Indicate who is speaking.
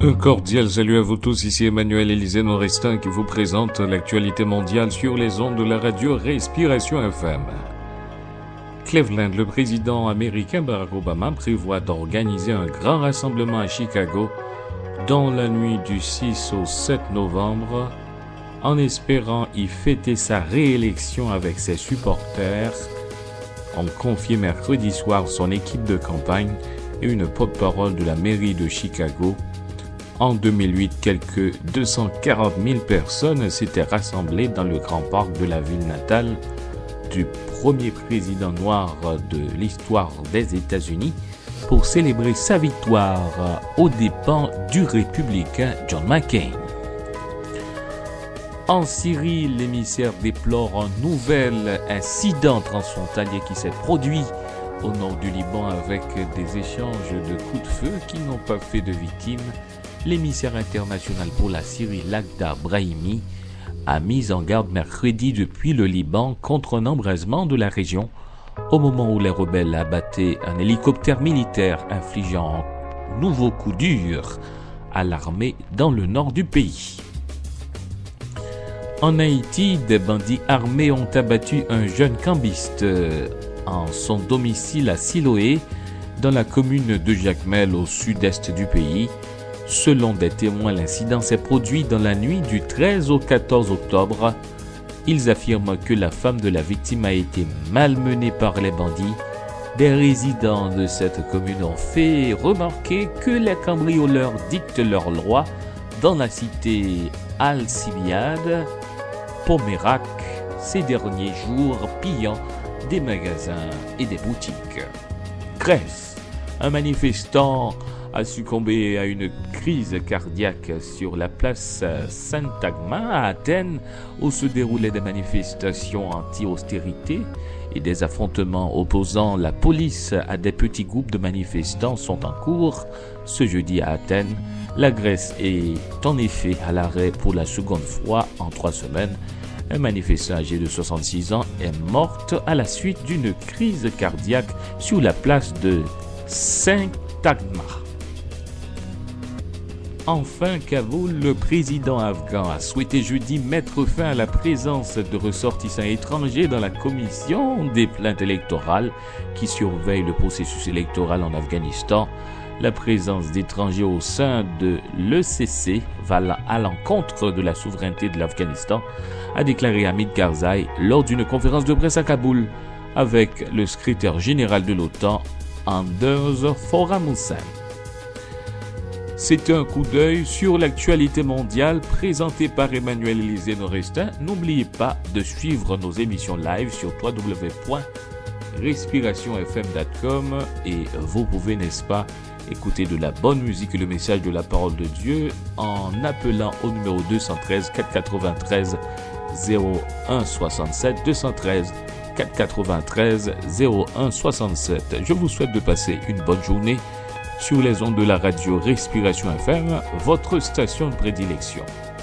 Speaker 1: Un cordial salut à vous tous, ici Emmanuel Élisée Norestin qui vous présente l'actualité mondiale sur les ondes de la radio Respiration FM. Cleveland, le président américain Barack Obama prévoit d'organiser un grand rassemblement à Chicago dans la nuit du 6 au 7 novembre en espérant y fêter sa réélection avec ses supporters, ont confié mercredi soir son équipe de campagne et une porte-parole de la mairie de Chicago. En 2008, quelques 240 000 personnes s'étaient rassemblées dans le grand parc de la ville natale du premier président noir de l'histoire des États-Unis pour célébrer sa victoire aux dépens du républicain John McCain. En Syrie, l'émissaire déplore un nouvel incident transfrontalier qui s'est produit au nord du Liban avec des échanges de coups de feu qui n'ont pas fait de victimes. L'émissaire international pour la Syrie, Lakhdar Brahimi, a mis en garde mercredi depuis le Liban contre un embrasement de la région au moment où les rebelles abattaient un hélicoptère militaire infligeant un nouveau coup dur à l'armée dans le nord du pays. En Haïti, des bandits armés ont abattu un jeune cambiste en son domicile à Siloé, dans la commune de Jacmel au sud-est du pays. Selon des témoins, l'incident s'est produit dans la nuit du 13 au 14 octobre. Ils affirment que la femme de la victime a été malmenée par les bandits. Des résidents de cette commune ont fait remarquer que les cambrioleurs dictent leurs lois dans la cité Al-Sibiad, Pomérac, ces derniers jours pillant des magasins et des boutiques. Grèce, un manifestant a succombé à une crise cardiaque sur la place Syntagma à Athènes, où se déroulaient des manifestations anti-austérité et des affrontements opposant la police à des petits groupes de manifestants sont en cours. Ce jeudi à Athènes, la Grèce est en effet à l'arrêt pour la seconde fois en 3 semaines. Un manifestant âgé de 66 ans est mort à la suite d'une crise cardiaque sur la place de Syntagma. Enfin, Kaboul, le président afghan a souhaité jeudi mettre fin à la présence de ressortissants étrangers dans la commission des plaintes électorales qui surveille le processus électoral en Afghanistan. La présence d'étrangers au sein de l'ECC va à l'encontre de la souveraineté de l'Afghanistan, a déclaré Hamid Karzai lors d'une conférence de presse à Kaboul avec le secrétaire général de l'OTAN, Anders Fogh Rasmussen. C'était un coup d'œil sur l'actualité mondiale présenté par Emmanuel Élisée Norestin. N'oubliez pas de suivre nos émissions live sur www.respirationfm.com et vous pouvez, n'est-ce pas, écouter de la bonne musique et le message de la parole de Dieu en appelant au numéro 213 493 0167 213 493 0167. Je vous souhaite de passer une bonne journée sur les ondes de la radio Respiration FM, votre station de prédilection.